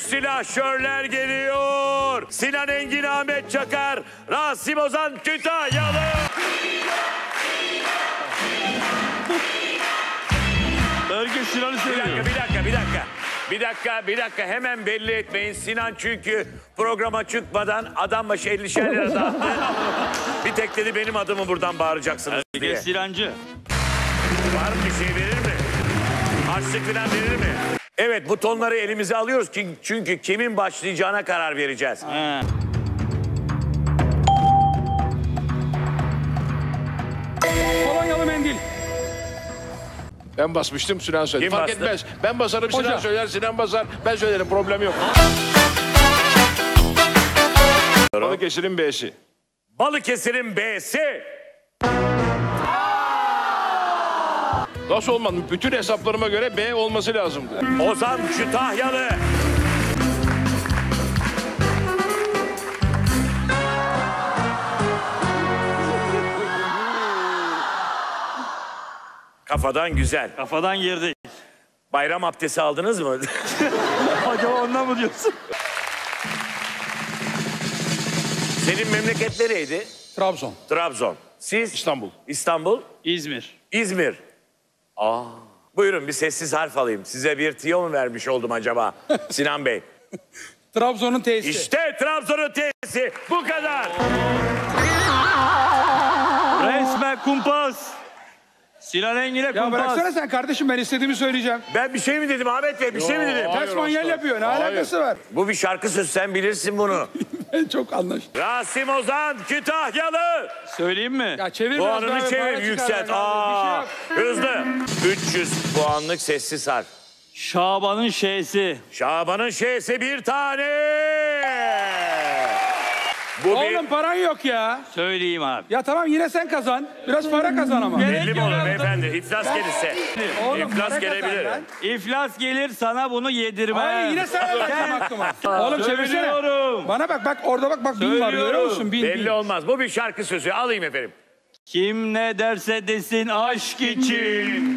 silahşörler geliyor. Sinan Engin, Ahmet Çakar, Rasim Ozan Kütahyalı. Herkes Sinan'ı seviyor. Bir dakika. Hemen belli etmeyin. Sinan çünkü programa çıkmadan adam başı 50'şer lira dağıttı. Bir tek dedi benim adımı buradan bağıracaksınız diye. Herkes Sinancı. Var mı bir şey verir mi? Harçlık falan verir mi? Evet, butonları elimize alıyoruz çünkü kimin başlayacağına karar vereceğiz. He. Kolonyalı mendil. Ben basmıştım, Sinan söyledi. Kim Fark bastı? etmez. Ben basarım, Sinan Hocam. söyler, Sinan basar. Ben söylerim, problem yok. Balıkesir'in B'si. Balıkesir'in B'si. Nasıl olmadı? Bütün hesaplarıma göre B olması lazımdı. Ozan Kütahyalı. Kafadan güzel. Kafadan girdi. Bayram abdesti aldınız mı? Acaba ondan mı diyorsun? Senin memleket nereydi? Trabzon. Trabzon. Siz? İstanbul. İstanbul. İzmir. İzmir. Buyurun bir sessiz harf alayım. Size bir tiyo mu vermiş oldum acaba Sinan Bey? Trabzon'un tesisi. İşte Trabzon'un T'si. Bu kadar. Resmen kumpas. Sinan Engin'e Ya kumpas. bıraksana sen kardeşim, ben istediğimi söyleyeceğim. Ben bir şey mi dedim Ahmet Bey? Bir şey mi dedim? Ters manyel yapıyor, ne alakası var? Bu bir şarkı sözü, sen bilirsin bunu. Ben çok anlaşıldı. Rasim Ozan Kütahyalı. Söyleyeyim mi? Ya çevir Puanını biraz daha, çevir, para yükselt. çıkar yani. Bir şey yap. Hızlı. 300 puanlık sessiz harf. Şaban'ın şeysi. Şaban'ın şeysi bir tane. Bu Oğlum paran yok ya. Söyleyeyim abi. Ya tamam, yine sen kazan. Biraz para kazan ama. belli mi olur beyefendi? İflas gelirse. Oğlum, İflas para gelebilir. kazan İflas gelir sana bunu yedirmem. Hayır, yine sen vereceğim aklıma. Oğlum çevirsene. Söylüyorum. Bana bak orada bak bin var, görüyor musun? Bin. Belli olmaz. Bu bir şarkı sözü. Alayım efendim. Kim ne derse desin aşk için.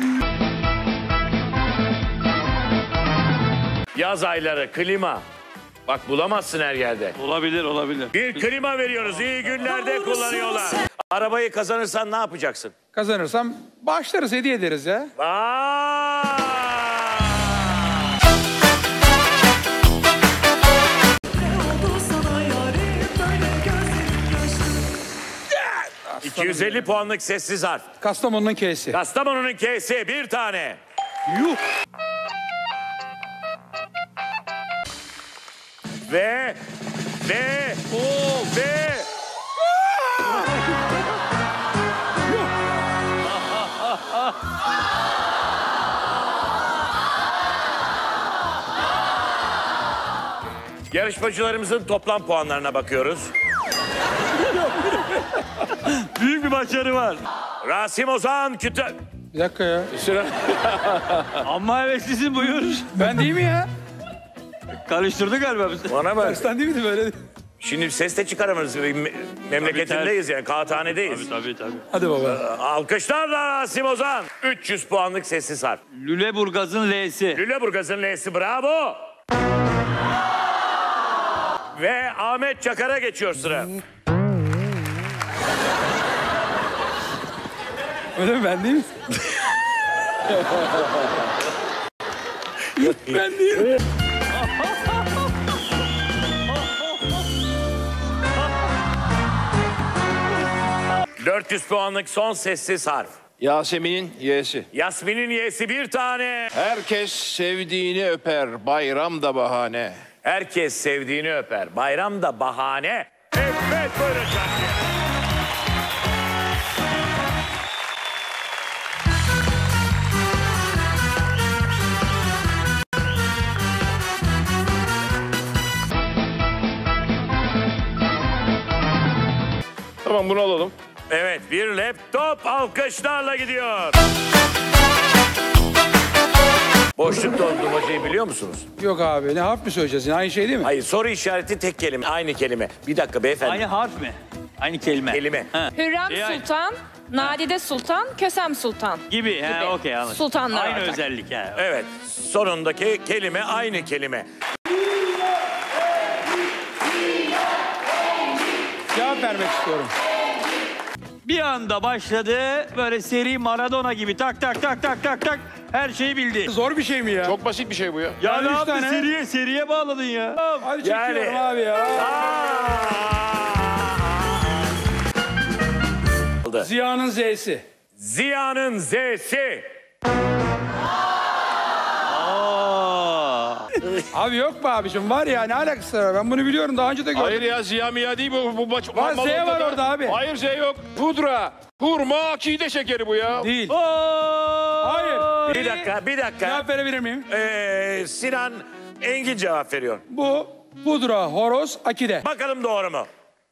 Yaz ayları, klima. Bak bulamazsın her yerde. Olabilir. Bir klima veriyoruz. İyi günlerde kullanıyorlar. Arabayı kazanırsan ne yapacaksın? Kazanırsam bağışlarız, hediye ederiz ya. Aa! Yeah! 250 puanlık sessiz harf. Kastamonu'nun K'si. Kastamonu'nun K'si bir tane. Yuh. Ve yarışmacılarımızın toplam puanlarına bakıyoruz. Büyük bir başarı var. Rasim Ozan Bir dakika ya. Amma heveslisin buyur. Ben değil mi ya? Karıştırdı galiba bizi. Bana bak. Tersten değil miydi böyle? Şimdi ses de çıkaramıyoruz. Memleketindeyiz yani. Kağıthanedeyiz. Tabii. Hadi baba. Alkışlarla Rasim Ozan. 300 puanlık sessiz harf. Lüleburgaz'ın L'si. Lüleburgaz'ın L'si, bravo. Ve Ahmet Çakar'a geçiyor sıra. Öyle mi, ben değil mi? Ben değilim. ...400 puanlık son sessiz harf. Yasemin'in Y'si. Yasmin'in Y'si bir tane. Herkes sevdiğini öper, bayram da bahane. Herkes sevdiğini öper. Bayram da bahane. Evet, buyurun şarkı. Tamam, bunu alalım. Evet, bir laptop alkışlarla gidiyor. Boşluk dondurmacıyı biliyor musunuz? Yok abi, ne harf mi söyleyeceğiz yine, aynı şey değil mi? Hayır, soru işareti tek kelime, aynı kelime. Bir dakika beyefendi. Aynı harf mi? Aynı kelime. Kelime. Ha. Hürrem Sultan, Nadide Sultan, Kösem Sultan. Gibi. Ha, okey anladım. Sultanlar Aynı ortak. özellik ha. Evet, sonundaki kelime aynı kelime. vermek istiyorum. Bir anda başladı böyle seri Maradona gibi tak tak tak tak tak tak her şeyi bildi. Zor bir şey mi ya? Çok basit bir şey bu ya. Ya Yani ne üç yaptın tane. seriye bağladın ya. Hadi çekiyorum Yani- abi ya. Ziya'nın Z'si. Ziya'nın Z'si. Abi yok mu abicim? Var ya, ne alakası var? Ben bunu biliyorum, daha önce de gördüm. Hayır ya Ziya Miya değil bu maç. Var, Z var orada abi. Hayır Z yok. Pudra, hurma, akide şekeri bu ya. Değil. Oo! Hayır. Bir dakika. Cevap verebilir miyim? Sinan Engin cevap veriyor. Bu pudra, horoz, akide. Bakalım doğru mu?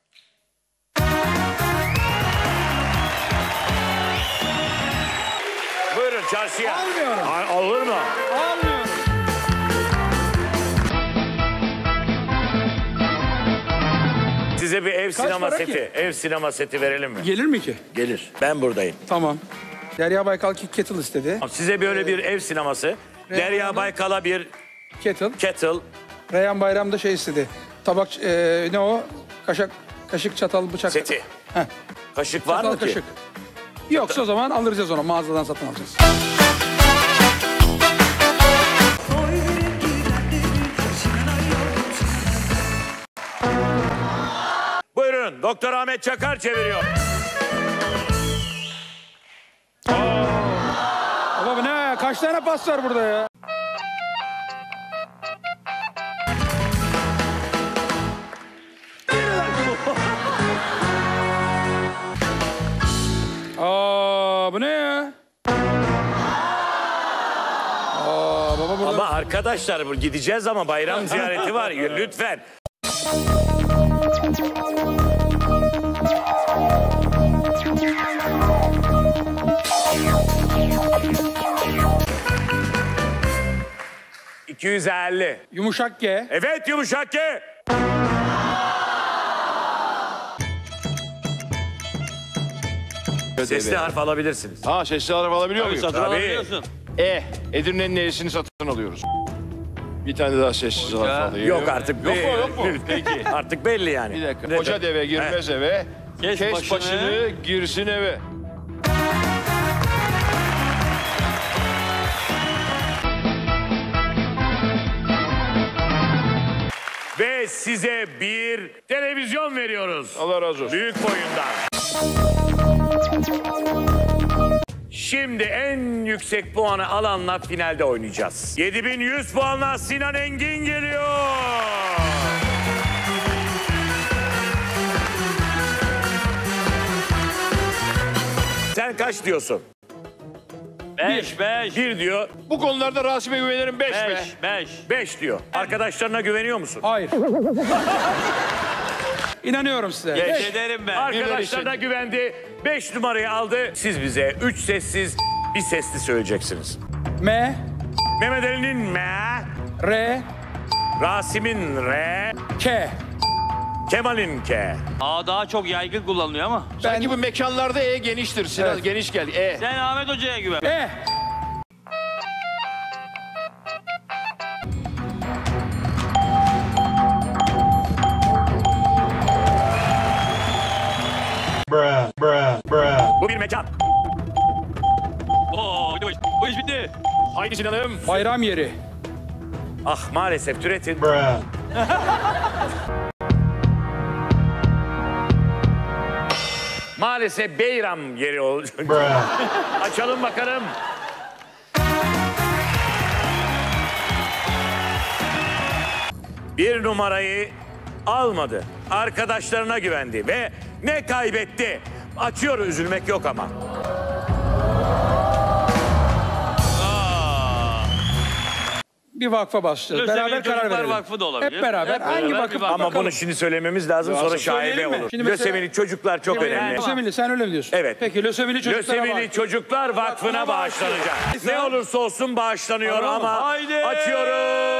Buyurun çarşıya. Almıyorum. Olur mu? Almıyorum. Size bir ev sinema para seti, ki? ev sinema seti verelim mi? Gelir mi ki? Gelir. Ben buradayım. Tamam. Derya Baykal kettle istedi. Size böyle bir ev sineması. Derya Baykal'a bir Kettle. kettle. Reyhan Bayram da şey istedi. Tabak, ne o? Kaşık, çatal, bıçak. Seti. Heh. Kaşık var Çatal, mı ki? kaşık. Yoksa o zaman alırız onu. Mağazadan satın alacağız. Buyurun Doktor Ahmet Çakar çeviriyor. Baba bu ne? Kaç tane pas var burada ya? Bu ne ya? Baba burada. Ama arkadaşlar gideceğiz ama bayram ziyareti var. Lütfen. ...250. Yumuşak G. Evet yumuşak G. Sesli harf alabilirsiniz. Ha sesli harf alabiliyor muyum? Satın Tabii. alabiliyorsun. Edirne'nin E'sini satın alıyoruz. Bir tane daha sessiz harf alayım. Yok artık. Yok mu yok mu? Peki. Artık belli yani. Bir dakika. Ne Koca demek? deve girmez eve. Kes Kes başını. başını girsin eve. Ve size bir televizyon veriyoruz. Allah razı olsun. Büyük boyundan. Şimdi en yüksek puanı alanla finalde oynayacağız. 7100 puanla Sinan Engin geliyor. Sen kaç diyorsun? 5 5 1 diyor, Bu konularda Rasim'e güvenirim 5 be. 5 5 diyor. Arkadaşlarına güveniyor musun? Hayır. İnanıyorum size. Geç ederim ben. Arkadaşlarına güvendi. 5 numarayı aldı. Siz bize 3 sessiz, bir sesli söyleyeceksiniz. M, Mehmet Ali'nin M, R, Rasim'in R, K. Kemal'in K. A daha çok yaygın kullanılıyor ama. Sanki bu mekanlarda E geniştir. Sinan Evet. geniş gel. E. Sen Ahmet Hoca'ya güven. E. Bu bir mekan. Oo, bu iş bitti. Haydi Sinan'ım. Bayram yeri. Ah maalesef türetin. Maalesef Beyram yeri olacak. Açalım bakalım. Bir numarayı almadı. Arkadaşlarına güvendi ve ne kaybetti? Açıyor, üzülmek yok ama. Bir vakfa başlayacağız. Lösemi Beraber karar Çocuklar verelim. Vakfı da olabilir. Hep beraber. Hep Hangi beraber vakıf? bir vakıf. Ama Bakalım. bunu şimdi söylememiz lazım, sonra şaibe Söyleyelim mi? olur. Şimdi mesela- Lösemili çocuklar çok önemli. Lösemili, sen öyle mi diyorsun? Evet. Peki lösemili çocuklara Lösemili bak. Çocuklar Vakfı'na bağışlanacak. Ne olursa olsun bağışlanıyor Tamam. ama Haydi. açıyoruz.